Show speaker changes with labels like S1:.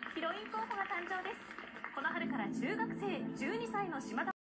S1: ヒロイン候補が誕生です。この春から中学生12歳の島田